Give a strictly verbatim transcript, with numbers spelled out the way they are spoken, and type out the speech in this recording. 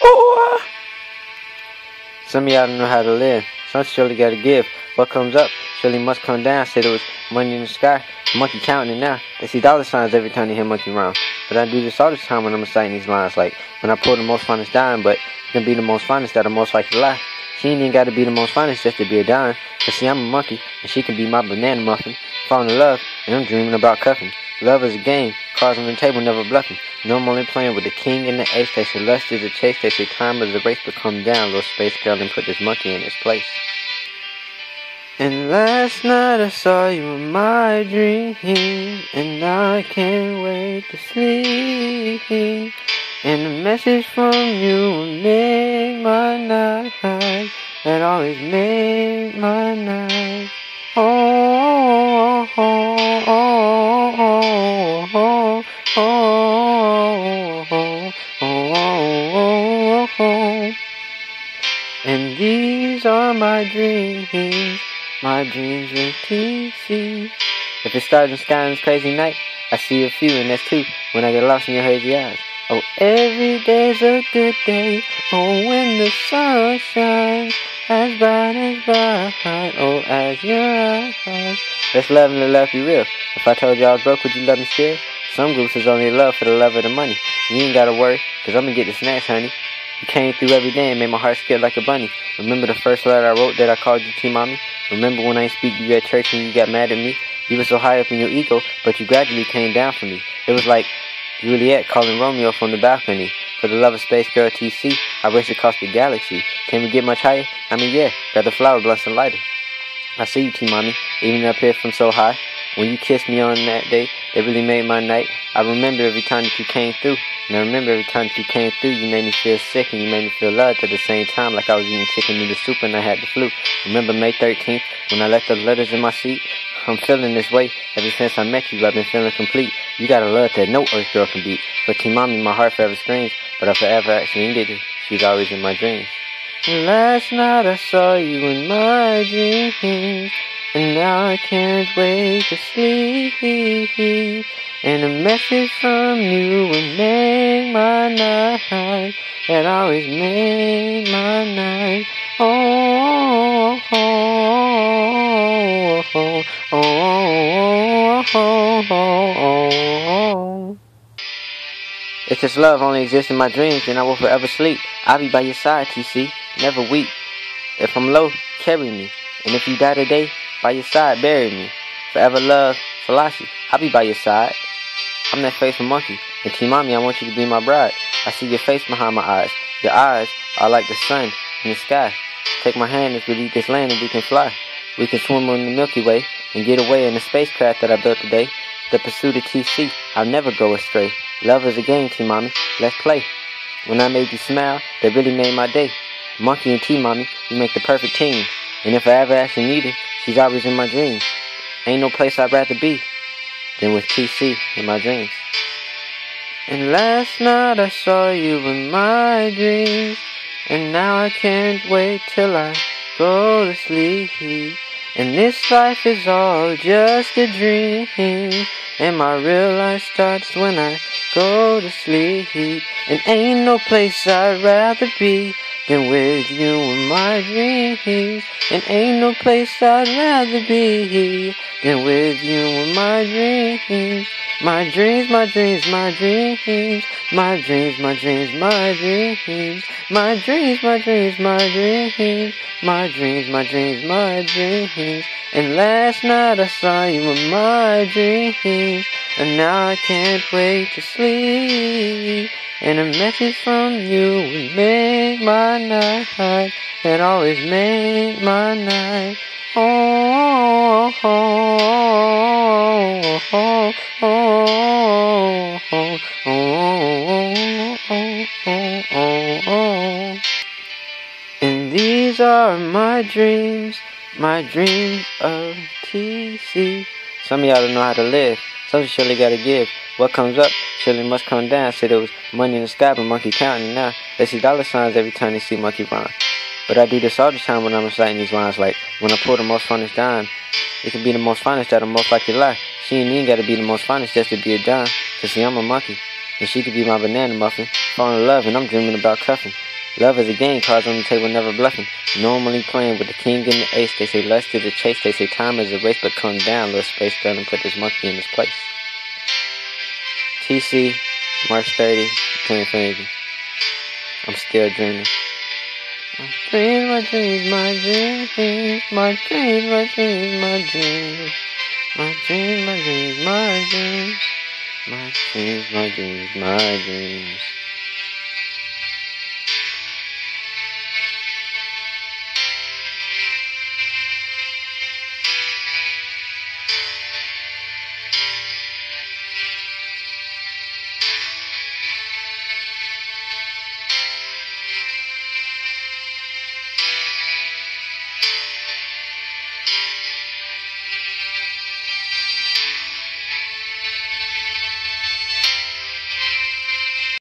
Oh. Some of y'all don't know how to live. Some surely gotta give. What comes up surely must come down. Said it was money in the sky. Monkey counting it now. They see dollar signs every time they hear monkey rhyme. But I do this all the time when I'm reciting these lines. Like when I pull the most finest dime, but you can be the most finest that are most likely to lie. She ain't even gotta be the most finest just to be a dime. Cause see, I'm a monkey and she can be my banana muffin. Falling in love and I'm dreaming about cuffing. Love is a game, cards on the table never bluffing. No, I'm only playing with the king and the ace. They say lust is a chase, they say time is a race. But come down, little space girl, and put this monkey in his place. And last night I saw you in my dream, and now I can't wait to sleep. And a message from you will make my night, and always make my night. Oh, oh, oh, oh, oh, oh, oh, oh, oh. And these are my dreams, my dreams with T C. If it starts in the sky on this crazy night, I see a few, and that's two when I get lost in your hazy eyes. Oh, every day's a good day. Oh, when the sun shines as bright as bright. Oh, as your eyes. Let's love and let love be real. If I told you I was broke, would you love me still? Some groups is only love for the love of the money. You ain't gotta worry, cause I'm gonna get the snacks, honey. You came through every day and made my heart skip like a bunny. Remember the first letter I wrote that I called you T-Mommy? Remember when I ain't speak to you at church and you got mad at me? You were so high up in your ego, but you gradually came down for me. It was like Juliet calling Romeo from the balcony. For the love of space girl T C, I race across the galaxy. Can we get much higher? I mean, yeah, got the flower blessing lighter. I see you, T-Mommy, even up here from so high. When you kissed me on that day, it really made my night. I remember every time that you came through. And I remember every time that you came through, you made me feel sick and you made me feel loved at the same time, like I was eating chicken noodle soup and I had the flu. Remember May thirteenth, when I left the letters in my seat? I'm feeling this way. Ever since I met you, I've been feeling complete. You got a love that no earth girl can beat. For T-Mommy, my heart forever screams, but I forever actually needed her. She's always in my dreams. And last night I saw you in my dreams, and now I can't wait to sleep. And a message from you will make my night, and always make my night. Oh, oh, oh, oh, oh, oh, oh, oh. If this love only exists in my dreams, then I will forever sleep. I'll be by your side, T C, never weep. If I'm low, carry me. And if you die today, by your side, bury me. Forever love, Selassie, I'll be by your side. I'm that faithful monkey, and T-Mommy, I want you to be my bride. I see your face behind my eyes. Your eyes are like the sun in the sky. Take my hand as we leave this land and we can fly. We can swim on the Milky Way and get away in the spacecraft that I built today. The pursuit of T C, I'll never go astray. Love is a game, T-Mommy, let's play. When I made you smile, that really made my day. Monkey and T-Mommy, we make the perfect team. And if I ever actually need her, she's always in my dreams. Ain't no place I'd rather be than with T C in my dreams. And last night I saw you in my dreams, and now I can't wait till I go to sleep. And this life is all just a dream, and my real life starts when I go to sleep. And ain't no place I'd rather be than with you in my dreams. And ain't no place I'd rather be than with you in my dreams. My dreams, my dreams, my dreams. My dreams, my dreams, my dreams. My dreams, my dreams, my dreams. My dreams, my dreams, my dreams. And last night I saw you in my dreams, and now I can't wait to sleep. And a message from you will make my night, and always make my night. Oh, oh, oh, oh, oh, oh, oh, oh, oh, oh. And these are my dreams, my dreams of T C. Some of y'all don't know how to live. Some surely gotta give. What comes up surely must come down. Said it was money in the sky, but monkey counting it now. They see dollar signs every time they see monkey rhyme. But I do this all the time when I'm reciting these lines. Like when I pull the most finest dime, it can be the most finest that I'm most likely to lie. She ain't even gotta be the most finest just to be a dime. Cause see, I'm a monkey, and she could be my banana muffin. Fall in love, and I'm dreaming about cuffing. Love is a game, cards on the table, never bluffing. Normally playing with the king and the ace. They say let's do the chase. They say time is a race, but come down, little space girl, and put this monkey in his place. T C, March thirtieth, to infinity. I'm still dreaming. My dreams, my dreams, my dreams, my dreams, my dreams, my dreams, my dreams, my dreams, my dreams, my dreams, my dreams, my dreams.